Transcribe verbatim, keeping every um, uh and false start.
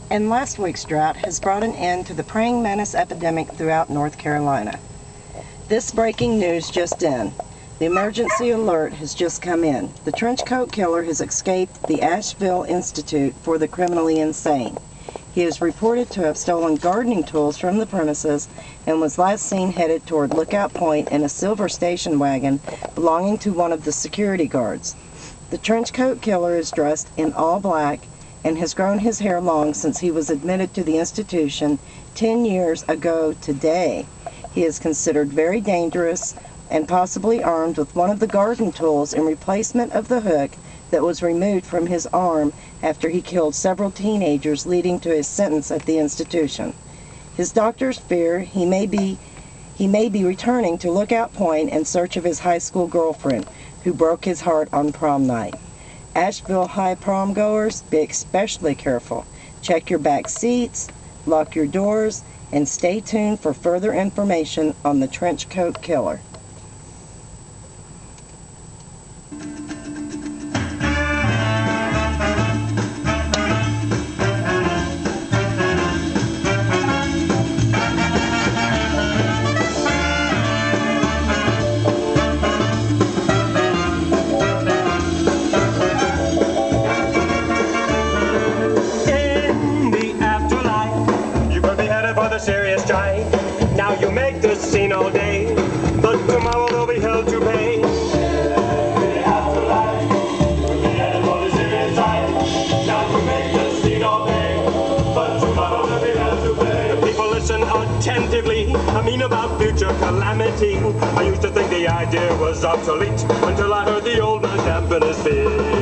And last week's drought has brought an end to the praying mantis epidemic throughout North Carolina. This breaking news just in. The emergency alert has just come in. The trench coat killer has escaped the Asheville Institute for the Criminally Insane. He is reported to have stolen gardening tools from the premises and was last seen headed toward Lookout Point in a silver station wagon belonging to one of the security guards. The trench coat killer is dressed in all black and has grown his hair long since he was admitted to the institution ten years ago today. He is considered very dangerous and possibly armed with one of the garden tools in replacement of the hook that was removed from his arm after he killed several teenagers, leading to his sentence at the institution. His doctors fear he may be he may be returning to Lookout Point in search of his high school girlfriend, who broke his heart on prom night. Asheville High prom goers, be especially careful. Check your back seats, lock your doors, and stay tuned for further information on the trench coat killer. Serious try. Now you make the scene all day, but tomorrow they'll be held to pay. In the afterlife, you'll be headed for the serious try. Now you make the scene all day, but tomorrow they'll be held to pay. The people listen attentively. I mean about future calamity. I used to think the idea was obsolete until I heard the old man dampen his feet.